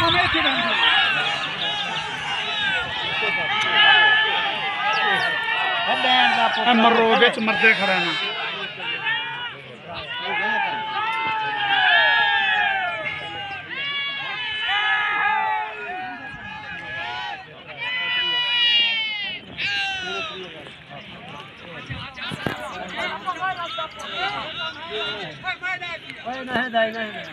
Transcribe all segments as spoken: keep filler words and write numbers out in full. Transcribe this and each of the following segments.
मरो बिच मरदे खड़ा ना नहीं नहीं नहीं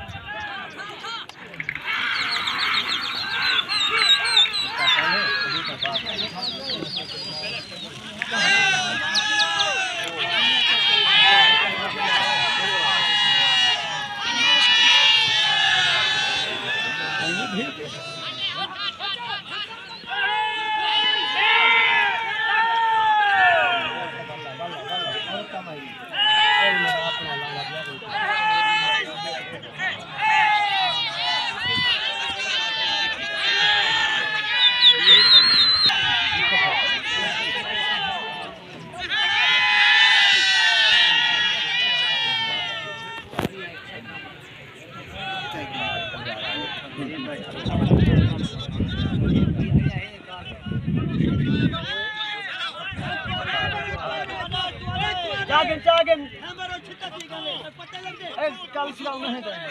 जागन जागन हमारा छिट्टा ठीक है पता लग दे ए कल सिलाऊ नहीं दे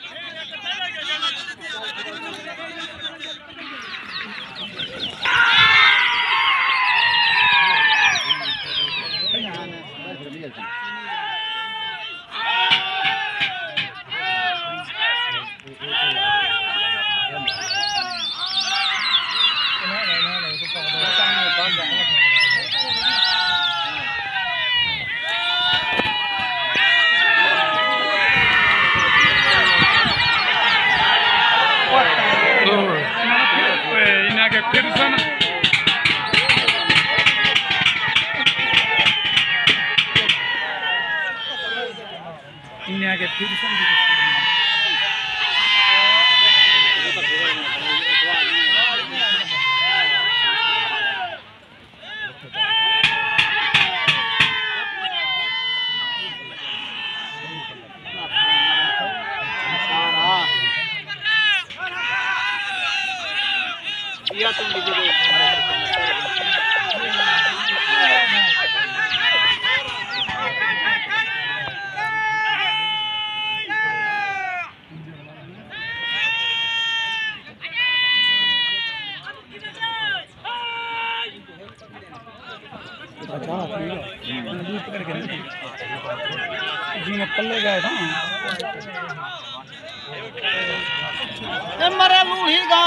इन्हें आगे फिर या तुम जी मैं पल्ले गए था मरे लूही गा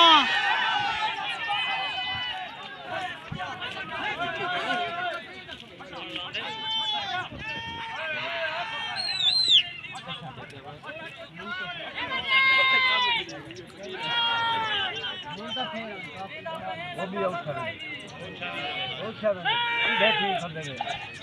वो भी आउट कर बहुत अच्छा बैठी कर देंगे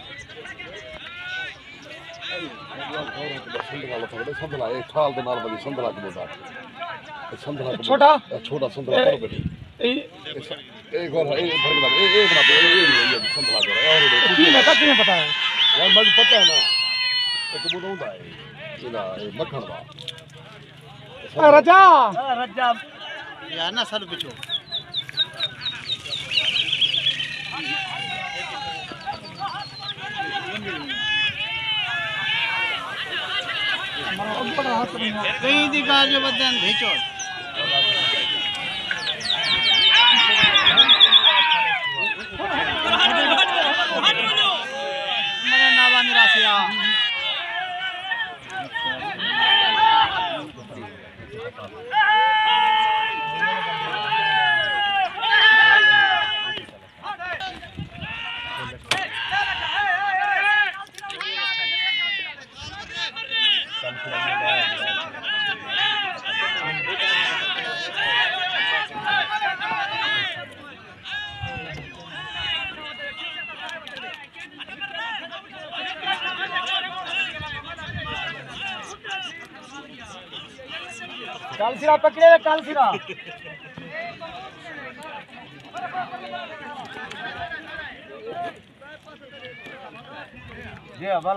संदला तो संदला एक ठाल दे नाल बड़ी संदला के बोला संदला छोटा छोटा संदला कर बैठी ए एक और ए भर लगा ए एक ना ए ये संदला कर और तुम्हें पता तुम्हें पता है यार मुझे पता है ना एक बोल होता है ना मक्खन बा राजा राजा यार ना सर बिचो कहीं दिखा जो बदन भेजो मेरे नावा निराशिया काल सिरा पकड़े काल सिरा ये बल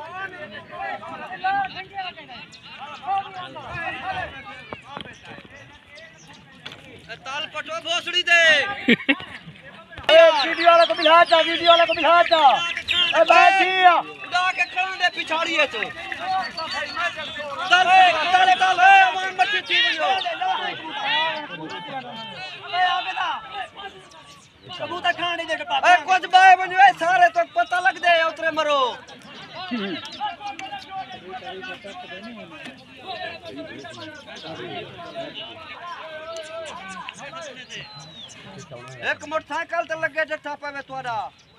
गयो ताल पटो भोसड़ी दे वीडियो वाला को बिठा चा वीडियो वाला को बिठा चा ए बैठी उड़ा के खड़ा दे पिछाड़ी है तो चल चल चल ए मान मच्छी थी भैया ए आगे दा कबूतर खाने दे के पास ए कुछ बाय बनो ए सारे तो पता लग दे उतरे मरो एक मोटरसाइकिल ते लगे जट्ठा पावे तोड़ा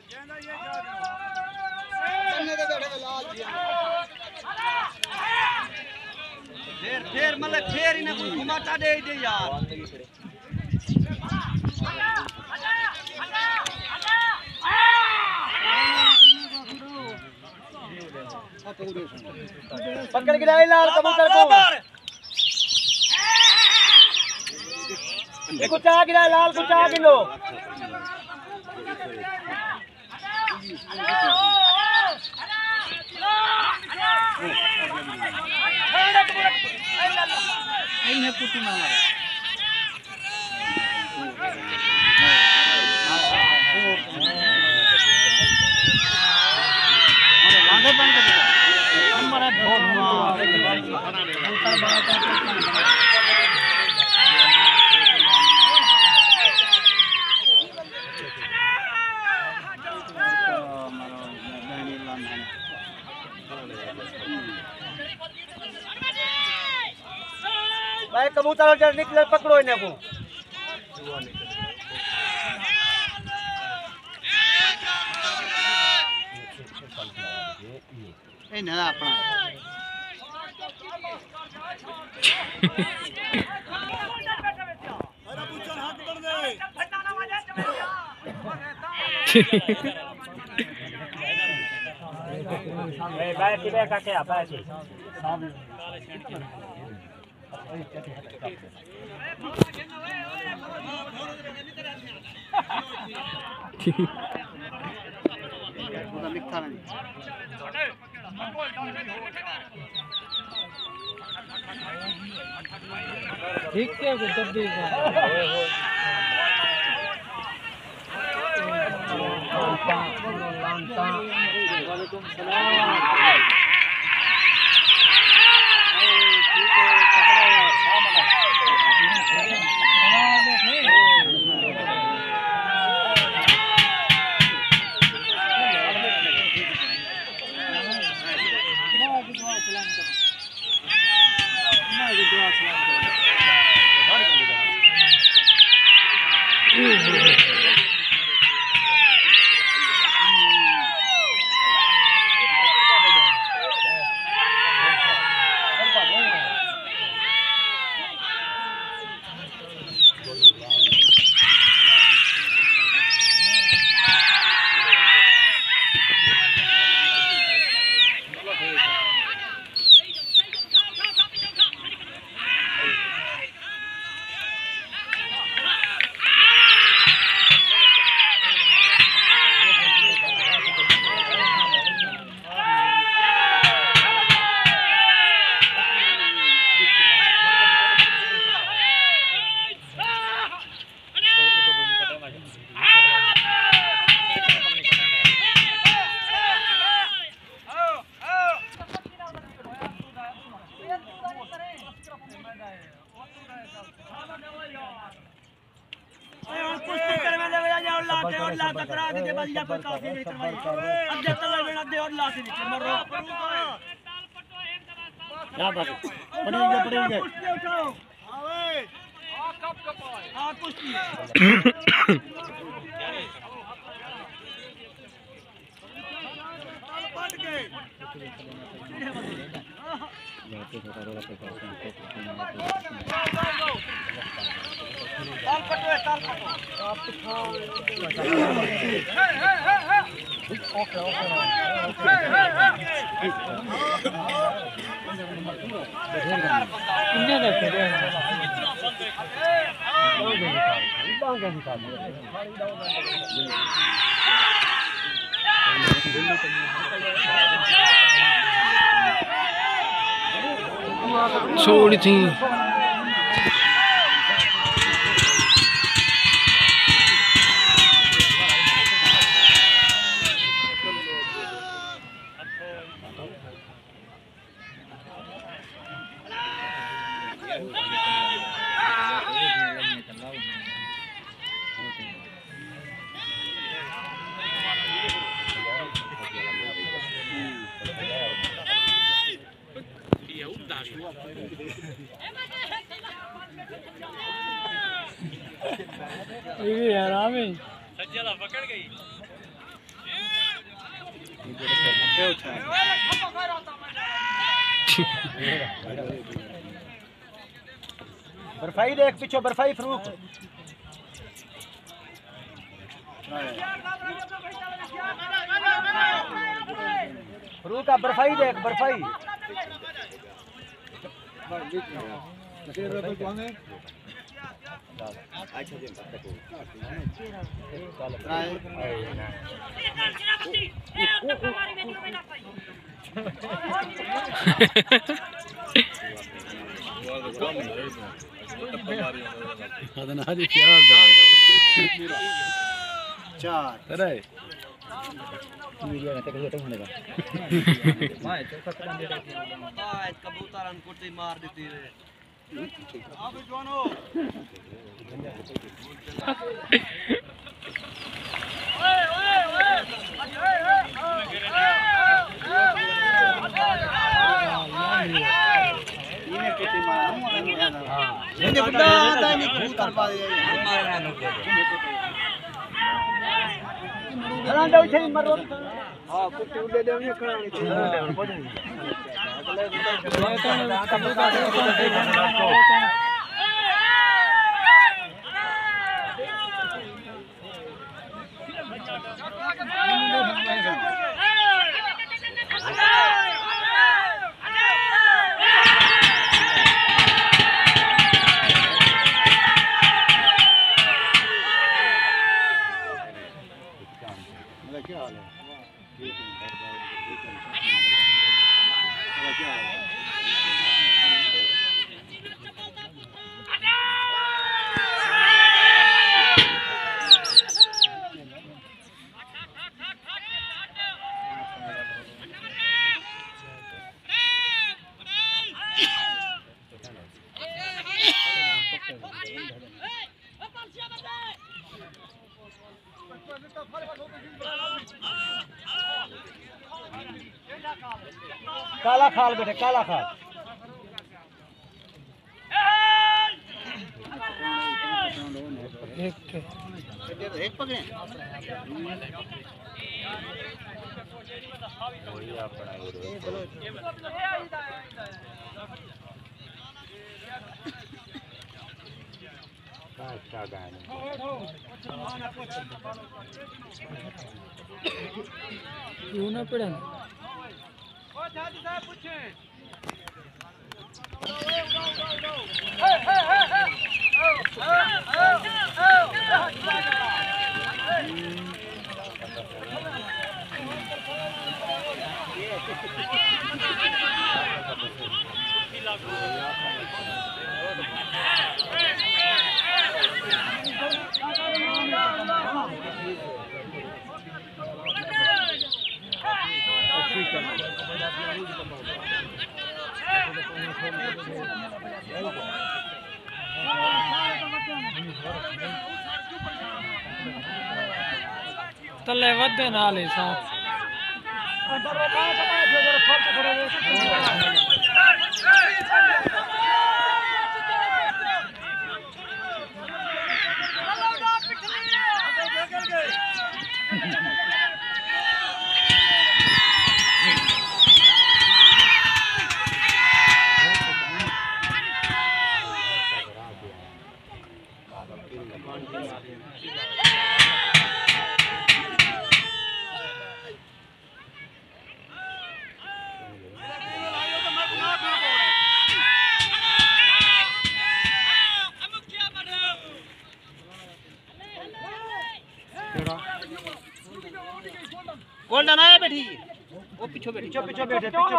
फिर फिर मतलब फिर इन्हें कुछ घुमाता दे दे यार पकड़ के लाल कबूतर को एक कुछ आ गिरा लाल कुछ आ गिलो इन्हें कुटी मारा आगे बंद कर हमारा बहुत हुआ ऊपर बड़ा भाई कबूतर जड़ निकले पकड़ो इन्हें को ए ना अपना अरे पूछन हाथ कर दे ए भाई किबे का क्या भाई ठीक है तब भी वालेकुम सलाम क्या बात पड़ेंगे पड़ेंगे छोड़ी थी ये आराम है सज्जला पकड़ गई बर्फाई देख पीछे बर्फाई फरूक फरूक आप बर्फाई देख बर्फाई चार अरे कबूतर कुर्ती मार देती है हाँ कुत्ते उड़े देवने कराने क्या हाल है काला खाल बेटे काला खाल एक एक पकड़े क्यों ना पड़ा तले वधे नाल ही साथ गोल्डन आया बैठी वो पीछे बैठी पीछे पीछे बैठे पीछे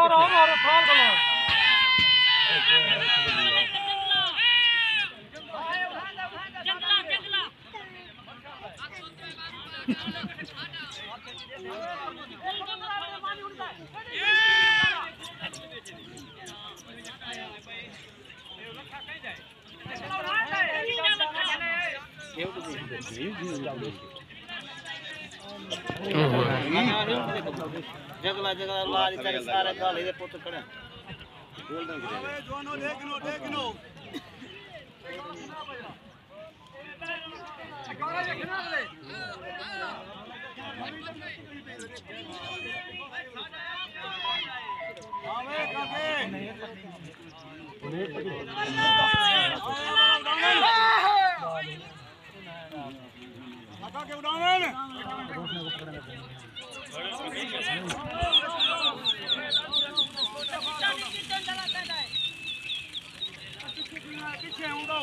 पीछे जगला जगला लाल तेरे सारे गाले दे पुत्र खड़े दोनों देख लो देख लो आवे काके आका के उड़ावन पीछे आऊंगा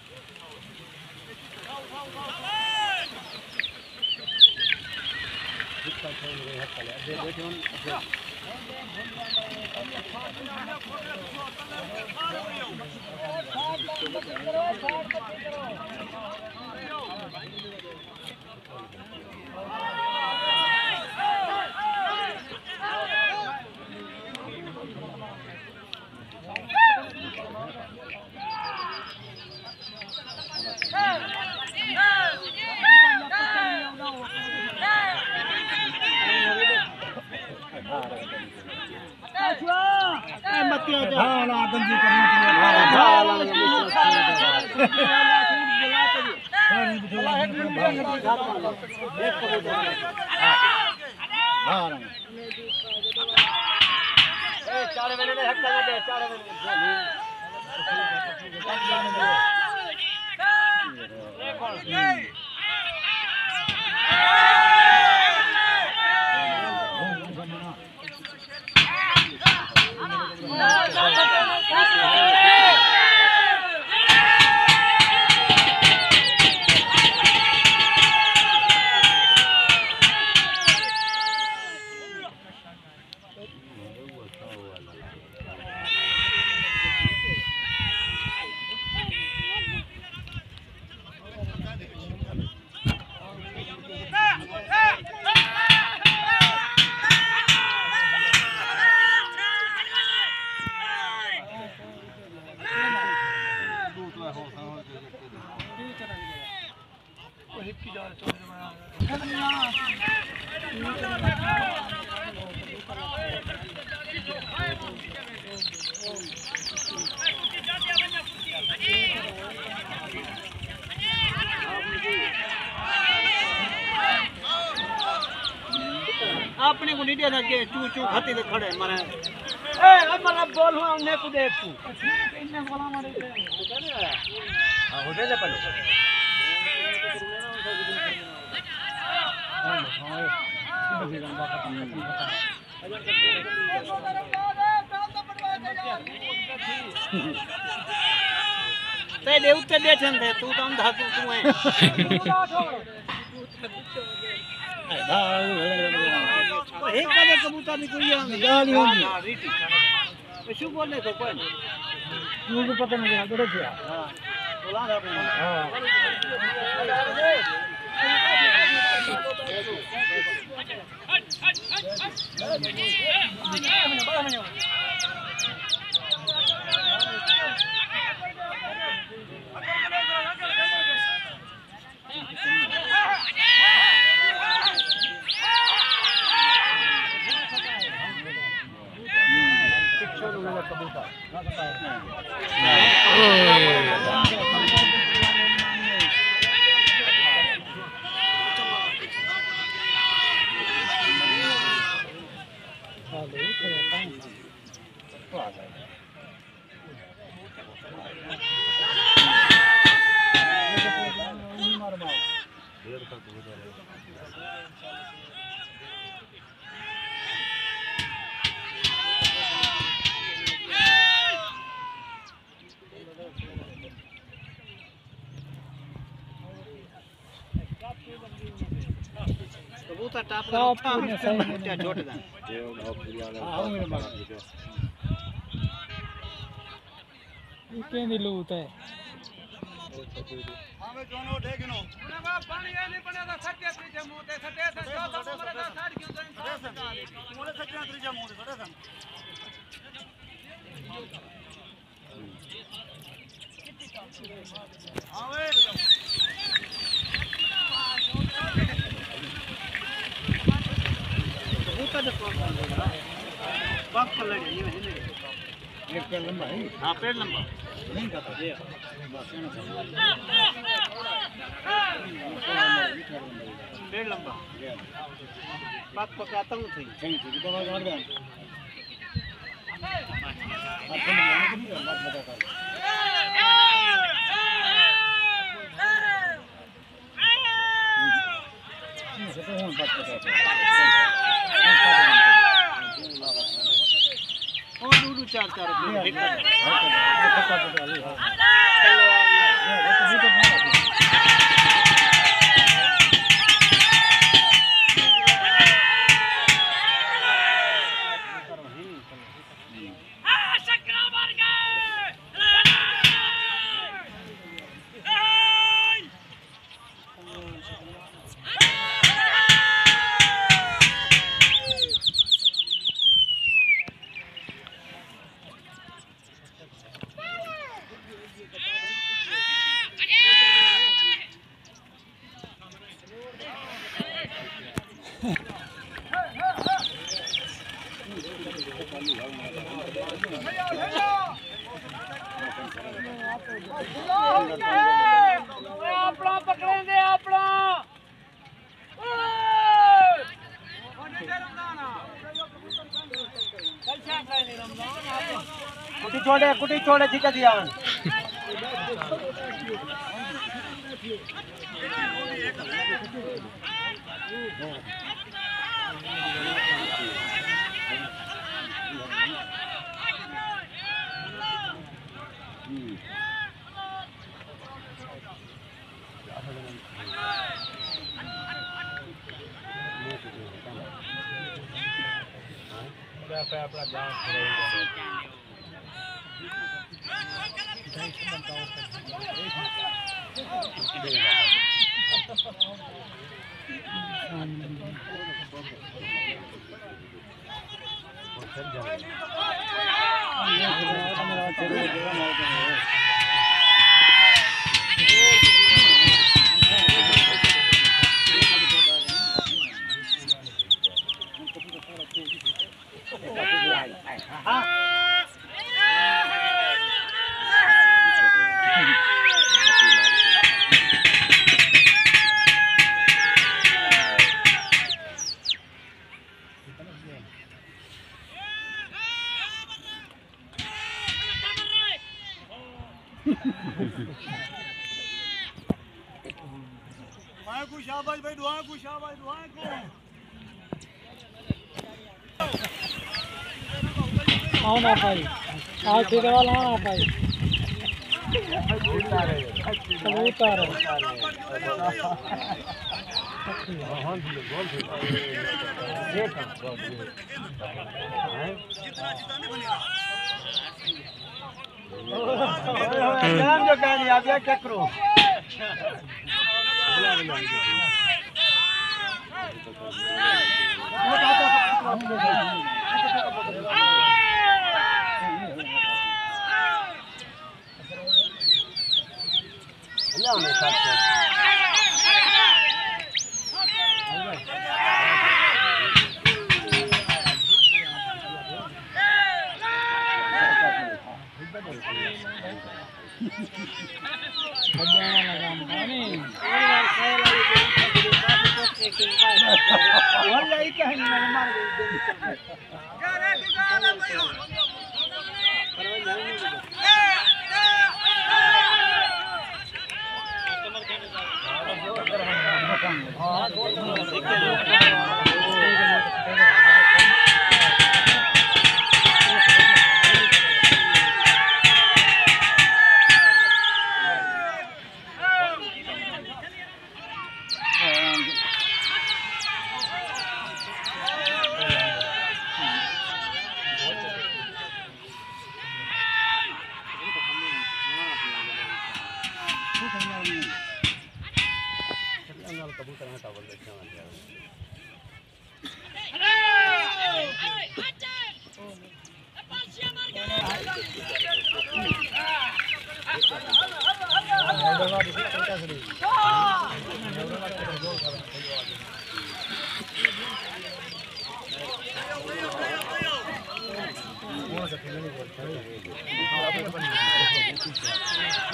चार वेले ने हक दे चार वेले अपने को नीचे लगे चू चू खाते तो खड़े मरे ए मरा बोल हुआ उन्हें को देख तू इन्हें बोला मारे हां हो दे पहले ते दे उत्ते बैठन दे तू तो अंधा तू तू है एक बार कबूतर निकल गया गाली होगी तो शू बोलने तो कोई मुझे पता नहीं चला बड़े क्या हां बोला था आपने हां कबूतर टाप का सही छोड़ दे हां मेरे बात ये केंदी लूट है हमें दोनों देखनो पानी ये नहीं बनेगा सच्चे पीछे मुंह दे सटे से जो तो मरेगा साइड क्यों तो मोले सच्चे त्रिजा मुंह दे सटे सन आवे वक्त लगे ये है एक पेड़ लंबा है हां पेड़ लंबा नहीं का ये पेड़ लंबा बात पकाता हूं सही सही सही तो बात कर और दूर चार चार अपना पकड़ेंगे अपना कुटी छोड़े कुटी छोड़े ठीक है दिया अपना गाँव दुआएं को शाबाश भाई दुआएं को शाबाश दुआएं को आओ ना भाई आओ ठीक है वाला ना भाई कबूतर हां जी बोल देख जितना जितना नहीं बनेगा नाम जो कहनी आप क्या करो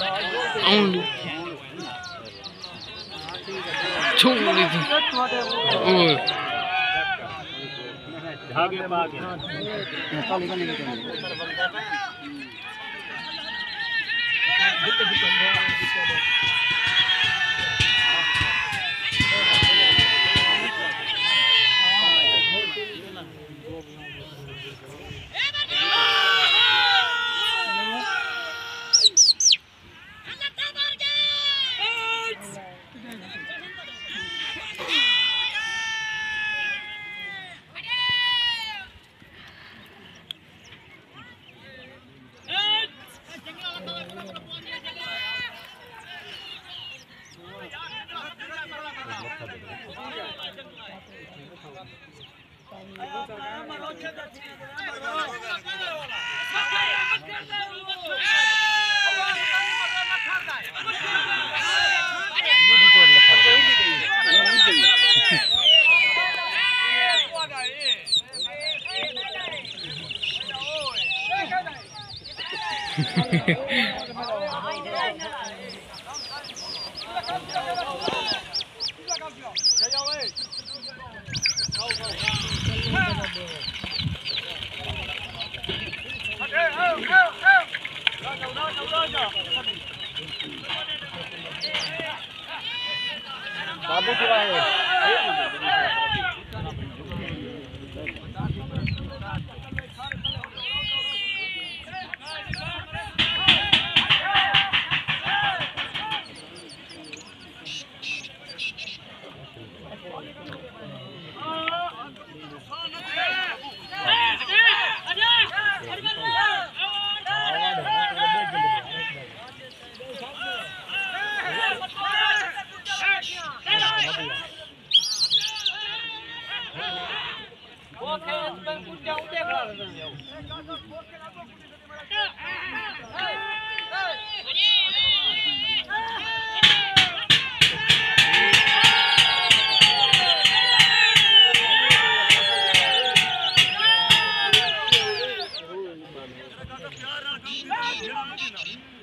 छोड़ी थी ओए धागे पा के बाबू Thank you.